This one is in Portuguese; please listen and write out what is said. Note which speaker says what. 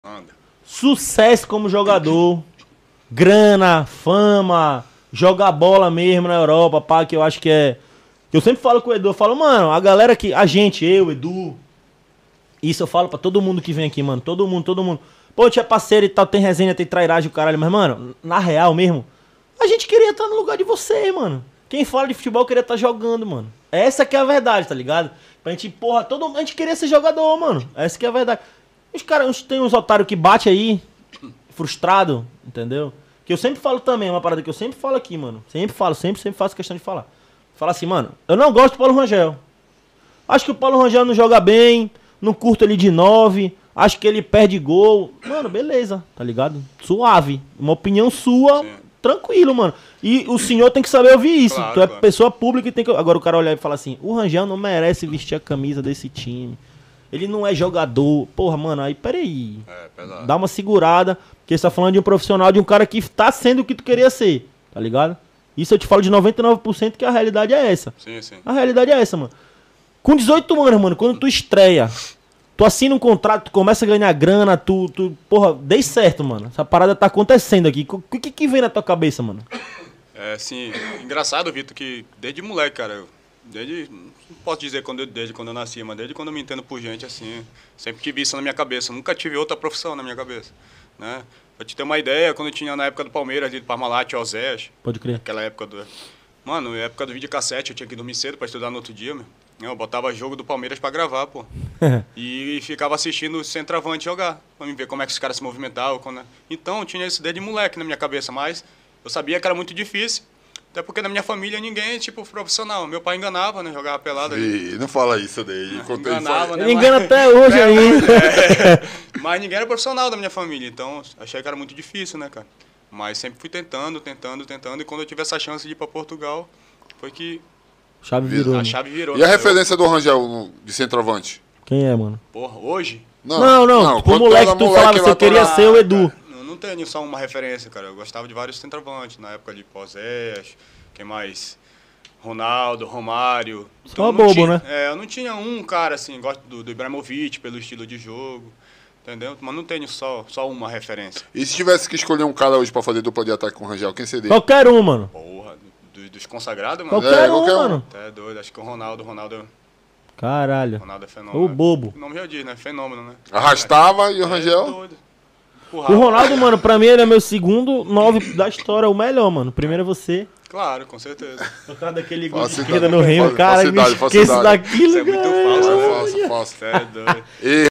Speaker 1: Anda.
Speaker 2: Sucesso como jogador, grana, fama, jogar bola mesmo na Europa, pá, que eu acho que é... Eu sempre falo com o Edu, eu falo, mano, a galera que... A gente, eu, Edu... Isso eu falo pra todo mundo que vem aqui, mano. Todo mundo. Pô, tinha parceiro e tal, tem resenha, tem trairagem, o caralho. Mas, mano, na real mesmo, a gente queria estar no lugar de você, mano. Quem fala de futebol queria estar jogando, mano. Essa que é a verdade, tá ligado? Pra gente, porra, a gente queria ser jogador, mano. Essa que é a verdade. Os caras, tem uns otários que bate aí, frustrado, entendeu? Que eu sempre falo também, uma parada que eu sempre falo aqui, mano. Sempre faço questão de falar. Fala assim, mano, eu não gosto do Paulo Rangel. Acho que o Paulo Rangel não joga bem, não curto ele de 9, acho que ele perde gol. Mano, beleza, tá ligado? Suave. Uma opinião sua, sim, tranquilo, mano. E o senhor tem que saber ouvir isso. Claro, tu é claro. Pessoa pública e tem que... Agora o cara olhar e falar assim, o Rangel não merece vestir a camisa desse time. Ele não é jogador. Porra, mano, aí peraí. Pesado. Dá uma segurada, porque você tá falando de um profissional, de um cara que tá sendo o que tu queria ser, tá ligado? Isso eu te falo de 99% que a realidade é essa.
Speaker 1: Sim, sim.
Speaker 2: A realidade é essa, mano. Com 18 anos, mano, quando tu estreia, tu assina um contrato, tu começa a ganhar grana, porra, dei certo, mano. Essa parada tá acontecendo aqui. O que vem na tua cabeça, mano?
Speaker 1: É, assim, engraçado, Vitor, que desde moleque, cara, não posso dizer desde quando eu nasci, mas desde quando eu me entendo por gente, assim, sempre tive isso na minha cabeça. Nunca tive outra profissão na minha cabeça, né? Pra te ter uma ideia, quando eu tinha na época do Palmeiras, ali do Parmalat, Oséias.
Speaker 2: Pode crer.
Speaker 1: Aquela época do... Mano, na época do videocassete, eu tinha que dormir cedo pra estudar no outro dia, meu. Eu botava jogo do Palmeiras pra gravar, pô. E ficava assistindo o centroavante jogar, pra me ver como é que os caras se movimentavam. Então, eu tinha isso desde moleque na minha cabeça, mas eu sabia que era muito difícil. Até porque na minha família ninguém é, tipo, profissional. Meu pai enganava, né? Jogava pelada.
Speaker 3: E não fala isso daí.
Speaker 1: Enganava, né?
Speaker 2: Ele engana até hoje ainda.
Speaker 1: Mas ninguém era profissional da minha família, então achei que era muito difícil, né, cara? Mas sempre fui tentando. E quando eu tive essa chance de ir pra Portugal, foi que...
Speaker 2: Chave virou.
Speaker 1: A chave virou.
Speaker 3: E a referência do Rangel de centroavante?
Speaker 2: Quem é, mano?
Speaker 1: Porra, hoje?
Speaker 2: Não. Tipo, moleque, tu falava que você queria ser o Edu.
Speaker 1: Cara, não tenho só uma referência, cara. Eu gostava de vários centroavantes. Na época de Oséias, quem mais? Ronaldo, Romário.
Speaker 2: Só bobo, né?
Speaker 1: Eu não tinha um cara assim, gosto do Ibrahimovic pelo estilo de jogo. Entendeu? Mas não tenho só uma referência.
Speaker 3: E se tivesse que escolher um cara hoje pra fazer dupla de ataque com o Rangel, quem seria?
Speaker 2: Qualquer um, mano.
Speaker 1: Porra, dos consagrados, mano.
Speaker 2: Qualquer um, mano.
Speaker 1: É doido, acho que o Ronaldo...
Speaker 2: Caralho.
Speaker 1: Ronaldo é fenômeno.
Speaker 2: O bobo.
Speaker 1: O nome já diz, né? Fenômeno, né?
Speaker 3: Arrastava e o Rangel?
Speaker 1: Doido.
Speaker 2: O Ronaldo, mano, pra mim ele é meu segundo 9 da história, o melhor, mano. Primeiro é você.
Speaker 1: Claro, com certeza.
Speaker 2: Por causa daquele gol de esquerda no Remo, cara, me esqueço
Speaker 3: falsidade.
Speaker 2: daquilo,
Speaker 1: Isso é muito falso, né?
Speaker 3: Falso.
Speaker 1: É doido.